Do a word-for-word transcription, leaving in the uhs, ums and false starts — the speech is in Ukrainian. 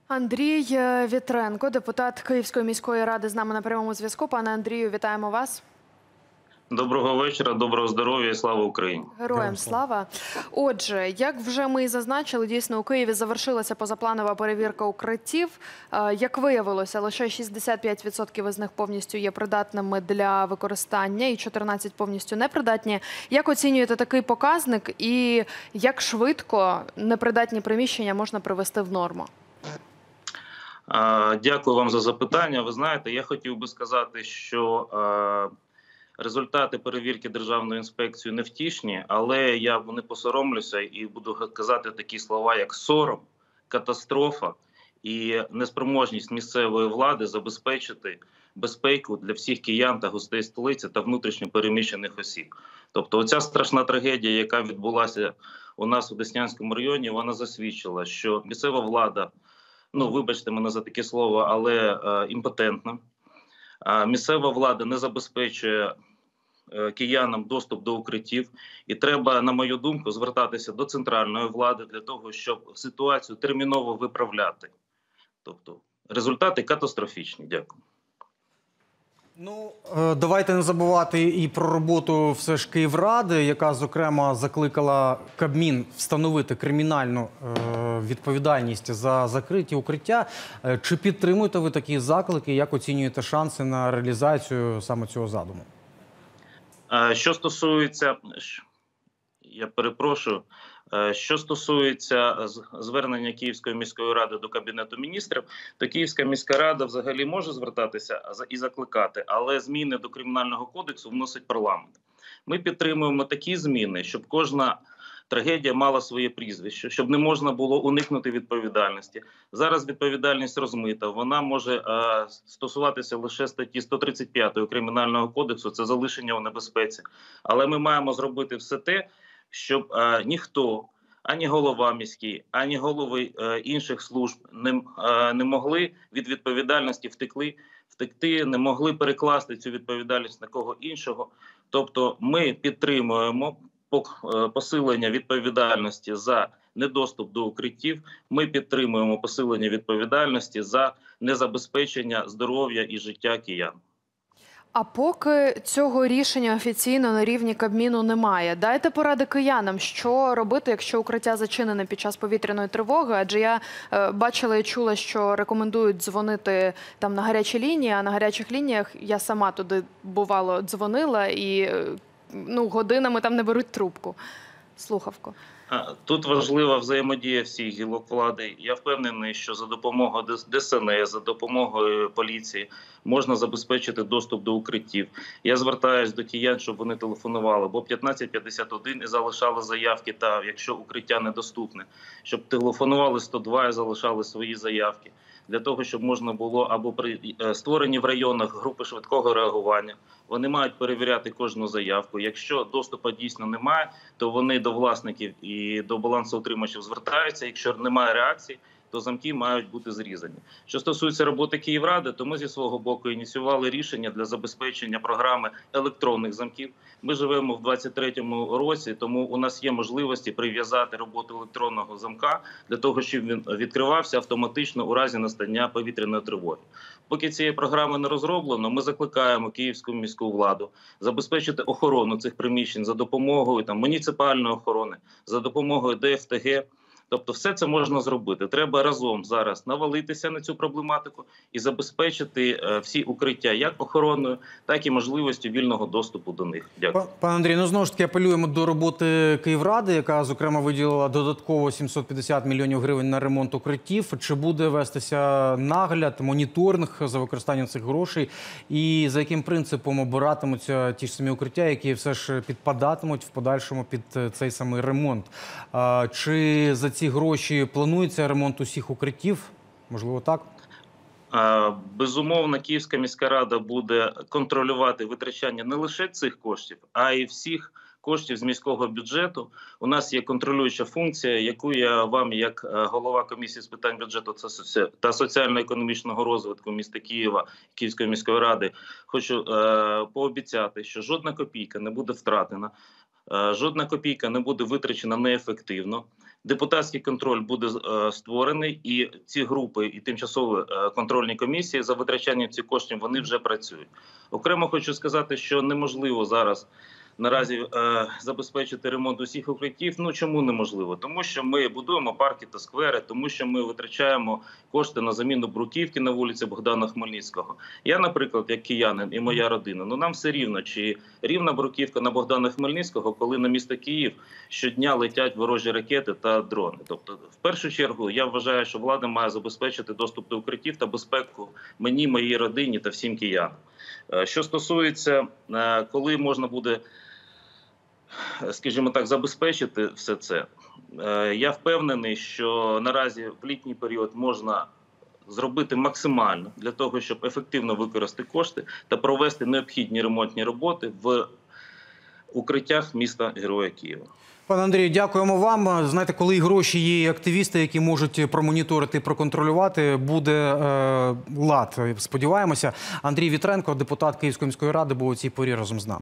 Андрій Вітренко, депутат Київської міської ради, з нами на прямому зв'язку. Пане Андрію, вітаємо вас. Доброго вечора, доброго здоров'я і слава Україні. Героям слава. Отже, як вже ми і зазначили, дійсно у Києві завершилася позапланова перевірка укриттів. Як виявилося, лише шістдесят п'ять відсотків із них повністю є придатними для використання і чотирнадцять відсотків повністю непридатні. Як оцінюєте такий показник і як швидко непридатні приміщення можна привести в норму? Дякую вам за запитання. Ви знаєте, я хотів би сказати, що результати перевірки Державної інспекції невтішні, але я не посоромлюся і буду казати такі слова, як сором, катастрофа і неспроможність місцевої влади забезпечити безпеку для всіх киян та гостей столиці та внутрішньо переміщених осіб. Тобто оця страшна трагедія, яка відбулася у нас у Деснянському районі, вона засвідчила, що місцева влада, ну вибачте мене за таке слово, але е, імпотентна. Місцева влада не забезпечує киянам доступ до укриттів. І треба, на мою думку, звертатися до центральної влади для того, щоб ситуацію терміново виправляти. Тобто результати катастрофічні. Дякую. Ну, давайте не забувати і про роботу все ж Київради, яка, зокрема, закликала Кабмін встановити кримінальну відповідальність за закриті укриття. Чи підтримуєте ви такі заклики? Як оцінюєте шанси на реалізацію саме цього задуму? Що стосується, я перепрошую, що стосується звернення Київської міської ради до Кабінету міністрів, то Київська міська рада взагалі може звертатися і закликати, але зміни до Кримінального кодексу вносить парламент. Ми підтримуємо такі зміни, щоб кожна трагедія мала своє прізвище, щоб не можна було уникнути відповідальності. Зараз відповідальність розмита, вона може е, стосуватися лише статті сто тридцять п'ять Кримінального кодексу, це залишення у небезпеці. Але ми маємо зробити все те, щоб е, ніхто, ані голова міський, ані голови е, інших служб не, е, не могли від відповідальності втекли, втекти, не могли перекласти цю відповідальність на кого іншого. Тобто ми підтримуємо посилення відповідальності за недоступ до укриттів, ми підтримуємо посилення відповідальності за незабезпечення здоров'я і життя киян. А поки цього рішення офіційно на рівні Кабміну немає, дайте поради киянам, що робити, якщо укриття зачинене під час повітряної тривоги, адже я е, бачила і чула, що рекомендують дзвонити там на гарячі лінії, а на гарячих лініях я сама туди, бувало, дзвонила і е, ну, годинами там не беруть трубку. Слухавку. Тут важлива взаємодія всіх гілок влади. Я впевнений, що за допомогою ДСНС, за допомогою поліції можна забезпечити доступ до укриттів. Я звертаюся до киян, щоб вони телефонували, бо п'ятнадцять п'ятдесят один і залишали заявки, та якщо укриття недоступне, щоб телефонували сто два і залишали свої заявки. Для того, щоб можна було або при створенні в районах групи швидкого реагування, вони мають перевіряти кожну заявку. Якщо доступу дійсно немає, то вони до власників і до балансоутримувачів звертаються. Якщо немає реакції, то замки мають бути зрізані. Що стосується роботи Київради, то ми зі свого боку ініціювали рішення для забезпечення програми електронних замків. Ми живемо в двадцять третьому році, тому у нас є можливості прив'язати роботу електронного замка для того, щоб він відкривався автоматично у разі настання повітряної тривоги. Поки цієї програми не розроблено, ми закликаємо Київську міську владу забезпечити охорону цих приміщень за допомогою там, муніципальної охорони, за допомогою ДФТГ. Тобто все це можна зробити. Треба разом зараз навалитися на цю проблематику і забезпечити е, всі укриття як охороною, так і можливістю вільного доступу до них. Дякую. Пане Андрій, ну знову ж таки апелюємо до роботи Київради, яка, зокрема, виділила додатково сімсот п'ятдесят мільйонів гривень на ремонт укриттів. Чи буде вестися нагляд, моніторинг за використанням цих грошей? І за яким принципом обиратимуться ті ж самі укриття, які все ж підпадатимуть в подальшому під цей самий ремонт? А, чи за ці гроші планується ремонт усіх укриттів? Можливо, так? Безумовно, Київська міська рада буде контролювати витрачання не лише цих коштів, а й всіх коштів з міського бюджету. У нас є контролююча функція, яку я вам, як голова комісії з питань бюджету та соціально-економічного розвитку міста Києва, Київської міської ради, хочу пообіцяти, що жодна копійка не буде втратена, жодна копійка не буде витрачена неефективно. Депутатський контроль буде е, створений, і ці групи і тимчасові е, контрольні комісії за витрачанням цих коштів вони вже працюють. Окремо хочу сказати, що неможливо зараз наразі е, забезпечити ремонт усіх укриттів. Ну чому неможливо? Тому що ми будуємо парки та сквери, тому що ми витрачаємо кошти на заміну бруківки на вулиці Богдана Хмельницького. Я, наприклад, як киянин і моя родина, ну нам все рівно, чи рівна бруківка на Богдана Хмельницького, коли на місто Київ щодня летять ворожі ракети та дрони. Тобто, в першу чергу, я вважаю, що влада має забезпечити доступ до укриттів та безпеку мені, моїй родині та всім киянам. Е, Що стосується, е, коли можна буде, скажімо так, забезпечити все це, е, я впевнений, що наразі в літній період можна зробити максимально для того, щоб ефективно використати кошти та провести необхідні ремонтні роботи в укриттях міста Героя Києва. Пане Андрію, дякуємо вам. Знаєте, коли і гроші є, і активісти, які можуть промоніторити, проконтролювати, буде е, лад. Сподіваємося. Андрій Вітренко, депутат Київської міської ради, був у цій порі разом з нами.